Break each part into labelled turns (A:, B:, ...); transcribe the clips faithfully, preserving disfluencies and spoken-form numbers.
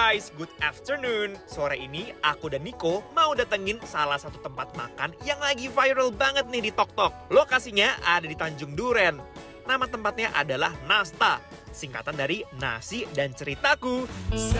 A: guys, good afternoon. Sore ini aku dan Nico mau datengin salah satu tempat makan yang lagi viral banget nih di TokTok. Lokasinya ada di Tanjung Duren. Nama tempatnya adalah Nasta, singkatan dari Nasi dan Ceritaku.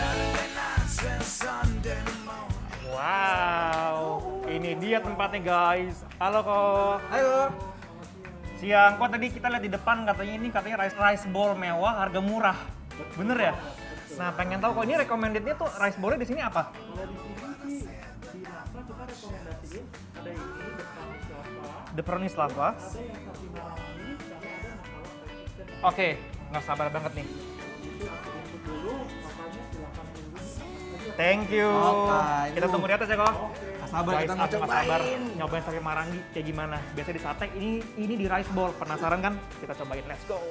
B: Wow, ini dia tempatnya guys. Halo kok.
C: Halo.
B: Siang, kok tadi kita lihat di depan katanya ini katanya rice rice bowl mewah, harga murah. Bener ya? Nah, pengen tahu kok ini recommendednya tuh rice bowl-nya di sini apa?
C: Kalau di sini sih di Nasta kita rekomendasiin ada ini
B: The
C: The Promise Lava,
B: Promise Lava.
C: ada yang sapi marangi, sama ada makalah resisten.
B: Oke, nggak sabar banget nih.
C: Itu aku input dulu, makanya silakan tunggu.
B: Thank you.
C: Oke,
B: Kita tunggu di atas ya kok.
C: Sabar,
B: Guys,
C: kita mau
B: aku nggak sabar
C: cobain.
B: nyobain sapi marangi kayak gimana. Biasa di sate, ini ini di rice bowl. Penasaran kan? Kita cobain. Let's go.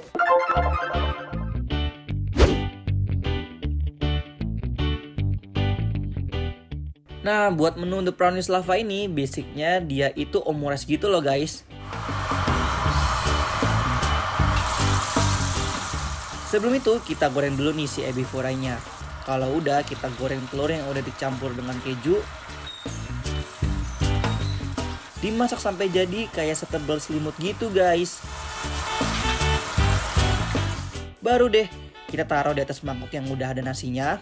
D: Nah, buat menu The Promise Lava ini, basicnya dia itu omures gitu loh guys. Sebelum itu, kita goreng dulu nih si ebi furainya. Kalau udah, kita goreng telur yang udah dicampur dengan keju. Dimasak sampai jadi kayak setebal selimut gitu guys. Baru deh, kita taruh di atas mangkok yang udah ada nasinya.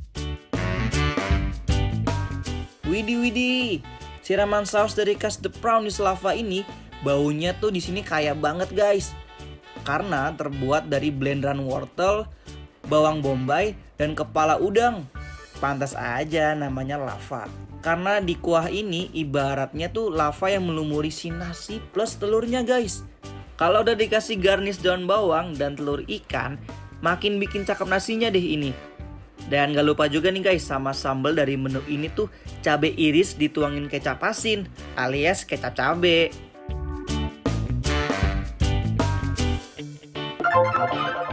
D: Widih widih, siraman saus dari khas The Promise Lava ini baunya tuh di sini kaya banget guys. Karena terbuat dari blenderan wortel, bawang bombay, dan kepala udang. Pantas aja namanya lava. Karena di kuah ini ibaratnya tuh lava yang melumuri si nasi plus telurnya guys. Kalau udah dikasih garnish daun bawang dan telur ikan, makin bikin cakep nasinya deh ini. Dan gak lupa juga nih guys, sama sambal dari menu ini tuh cabai iris dituangin kecap asin alias kecap cabai.